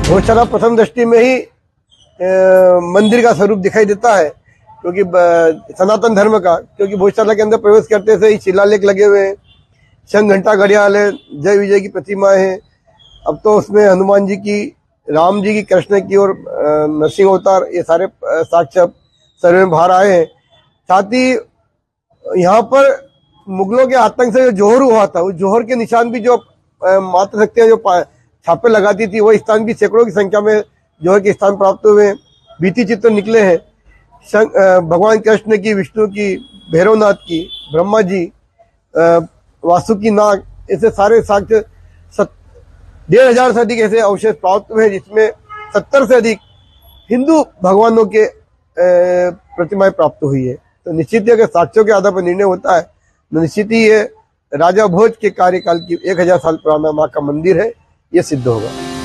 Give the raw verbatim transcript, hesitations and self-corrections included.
भोजशाला प्रथम दृष्टि में ही ए, मंदिर का स्वरूप दिखाई देता है, क्योंकि सनातन धर्म का, क्योंकि भोजशाला के अंदर प्रवेश करते से ही शिलालेख लगे हुए हैं, शंख घंटा घड़ियाल है, जय विजय की प्रतिमा है। अब तो उसमें हनुमान जी की, राम जी की, कृष्ण की और नरसिंह अवतार, ये सारे साक्ष्य सर्वे में बाहर आए हैं। साथ ही यहाँ पर मुगलों के आतंक से जो जोहर हुआ था, उस जोहर के निशान भी जो मात्र शक्तियां जो छापे लगाती थी, वो स्थान भी सैकड़ों की संख्या में जोहर के स्थान प्राप्त हुए, भित्ति चित्र निकले हैं भगवान कृष्ण की, विष्णु की, भैरवनाथ की, ब्रह्मा जी, वासुकी नाग, ऐसे सारे साक्ष्य डेढ़ हजार से अधिक ऐसे अवशेष प्राप्त हुए, जिसमें सत्तर से अधिक हिंदू भगवानों के प्रतिमाएं प्राप्त हुई है। तो निश्चित है कि साक्ष्यों के आधार पर निर्णय होता है, तो निश्चित ही ये राजा भोज के कार्यकाल की एक हजार साल पुराना माँ का मंदिर है, ये सिद्ध होगा।